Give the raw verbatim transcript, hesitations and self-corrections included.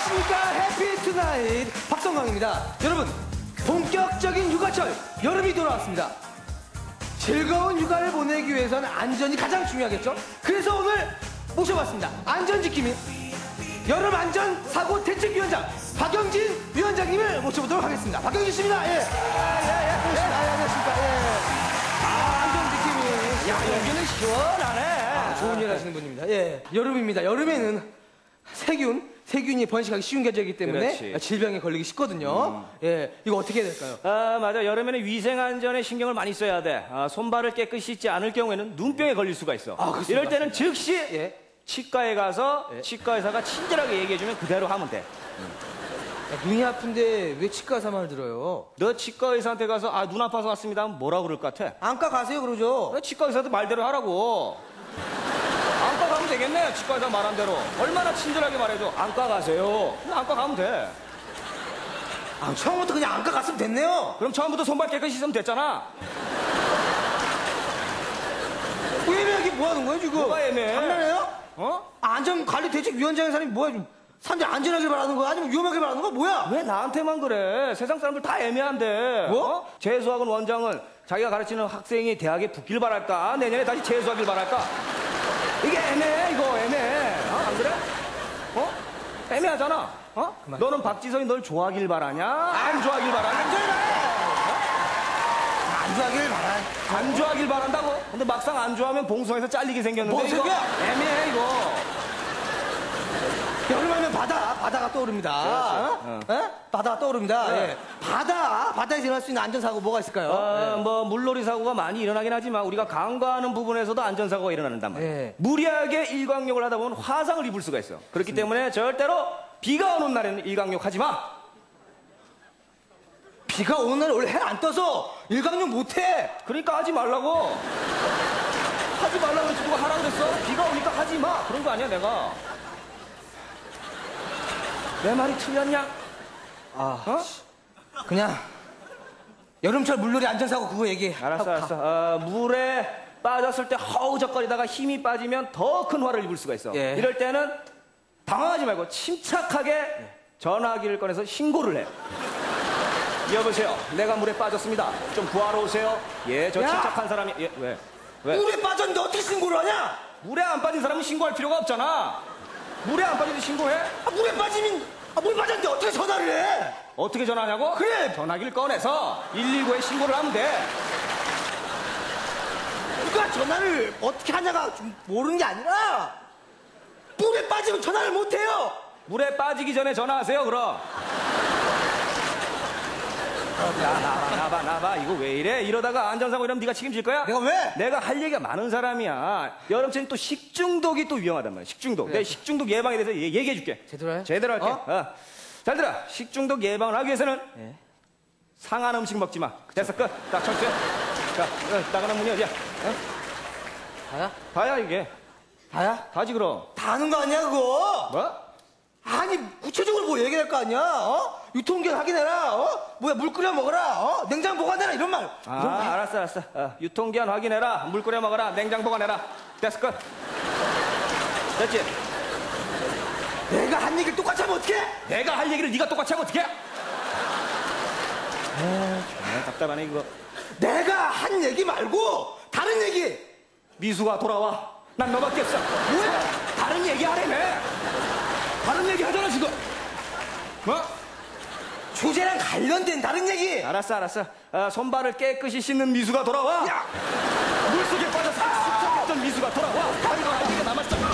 안녕하십니까. 해피투나잇 박성광입니다. 여러분, 본격적인 휴가철 여름이 돌아왔습니다. 즐거운 휴가를 보내기 위해서는 안전이 가장 중요하겠죠. 그래서 오늘 모셔봤습니다. 안전지킴이 여름 안전사고 대책위원장 박영진 위원장님을 모셔보도록 하겠습니다. 박영진 씨입니다. 예. 예, 예, 예. 예, 안녕하십니까. 예. 아, 안전지킴이. 야, 여기는 시원하네. 아, 좋은 일 하시는 분입니다. 예. 여름입니다. 여름에는 세균, 세균이 번식하기 쉬운 계절이기 때문에 그렇지. 질병에 걸리기 쉽거든요. 음. 예, 이거 어떻게 해야 될까요? 아, 맞아. 여름에는 위생안전에 신경을 많이 써야 돼. 아, 손발을 깨끗이 씻지 않을 경우에는 눈병에 걸릴 수가 있어. 아, 그렇습니다. 이럴 때는 즉시 예. 치과에 가서 예. 치과 의사가 친절하게 얘기해주면 그대로 하면 돼. 음. 야, 눈이 아픈데 왜 치과 의사 말을 들어요? 너 치과 의사한테 가서 아, 눈 아파서 왔습니다 하면 뭐라 그럴 것 같아? 안과 가세요 그러죠? 너 치과 의사도 말대로 하라고. 안과 가면 되겠네. 치과 의사 말한 대로. 얼마나 친절하게 말해줘. 안과 가세요. 그냥 안과 가면 돼. 아, 처음부터 그냥 안과 갔으면 됐네요. 그럼 처음부터 손발 깨끗이 씻으면 됐잖아. 애매하게 뭐 하는 거예요 지금? 뭐가 애매해? 장난해요? 어? 안전관리대책위원장의 사람이 뭐야 좀 사람들이 안전하게 바라는 거야? 아니면 위험하게 바라는 거야? 뭐야? 왜 나한테만 그래? 세상 사람들 다 애매한데. 뭐? 어? 재수학원 원장은 자기가 가르치는 학생이 대학에 붙길 바랄까? 내년에 다시 재수하길 바랄까? 이게 애매해, 이거 애매해. 어? 안 그래? 어? 애매하잖아. 어? 그만. 너는 박지성이 널 좋아하길 바라냐? 안 좋아하길 바라냐? 안 좋아하길 안 좋아하길 바라. 안 좋아하길 바란다고? 근데 막상 안 좋아하면 봉송에서 잘리게 생겼는데. 뭐, 이거 새끼야? 애매해, 이거. 여름하면 바다, 바다가 떠오릅니다. 어? 어. 어? 바다가 떠오릅니다. 네. 예. 바다, 바다에서 일어날 수 있는 안전사고 뭐가 있을까요? 어, 예. 뭐 물놀이 사고가 많이 일어나긴 하지만 우리가 간과하는 부분에서도 안전사고가 일어난단 말이야. 네. 무리하게 일광욕을 하다 보면 화상을 입을 수가 있어. 그렇기 때문에 절대로 비가 오는 날에는 일광욕 하지 마. 비가 오는 날 원래 해 안 떠서 일광욕 못해. 그러니까 하지 말라고. 하지 말라고 해서 누가 하라고 그랬어? 비가 오니까 하지 마. 그런 거 아니야 내가. 내 말이 틀렸냐? 아, 어? 그냥 여름철 물놀이 안전사고 그거 얘기해. 알았어, 알았어. 어, 물에 빠졌을 때 허우적거리다가 힘이 빠지면 더 큰 화를 입을 수가 있어. 예. 이럴 때는 당황하지 말고 침착하게 전화기를 꺼내서 신고를 해. 여보세요. 내가 물에 빠졌습니다. 좀 구하러 오세요. 예, 저 야! 침착한 사람이. 예, 왜? 왜? 물에 빠졌는데 어떻게 신고를 하냐? 물에 안 빠진 사람은 신고할 필요가 없잖아. 물에 안 빠지는데 신고해? 아, 물에 빠지면 아, 물 빠졌는데 어떻게 전화를 해? 어떻게 전화하냐고? 그래. 전화기를 꺼내서 일일구에 신고를 하면 돼. 누가 전화를 어떻게 하냐가 좀 모르는 게 아니라 물에 빠지면 전화를 못 해요. 물에 빠지기 전에 전화하세요, 그럼. 야, 나봐, 나봐, 나봐. 이거 왜 이래? 이러다가 안전사고 이러면 네가 책임질 거야? 내가 왜? 내가 할 얘기가 많은 사람이야. 여름철엔 또 식중독이 또 위험하단 말이야. 식중독. 그래. 내가 식중독 예방에 대해서 얘- 얘기해줄게. 제대로 해? 제대로 할게. 어? 어? 잘 들어. 식중독 예방을 하기 위해서는 예. 상한 음식 먹지 마. 됐어, 끝. 딱 철수해. 자, 어, 나가는 문이 어디야? 어? 다야? 다야, 이게. 다야? 다지, 그럼. 다 아는 거 아니야 그거? 뭐? 아니 구체적으로 뭐 얘기할 거 아니야? 어? 유통기한 확인해라. 어? 뭐야 물 끓여 먹어라. 어? 냉장 보관해라 이런 말. 아, 이런 말. 알았어, 알았어. 어, 유통기한 확인해라. 물 끓여 먹어라. 냉장 보관해라. 됐어, 끝. 됐지? 내가 한 얘기를 똑같이 하면 어떡해? 내가 할 얘기를 네가 똑같이 하면 어떡해? 아, 정말 답답하네, 이거. 내가 한 얘기 말고 다른 얘기. 미수가 돌아와. 난 너밖에 없어. 뭐야? 다른 얘기 하래며. 다른 얘기 하잖아, 지금. 뭐? 주제랑 관련된 다른 얘기. 알았어, 알았어. 어, 손발을 깨끗이 씻는 미수가 돌아와. 야! 물속에 빠져서 숙성했던 미수가 돌아와. 다른 거 할 얘기가 남았어.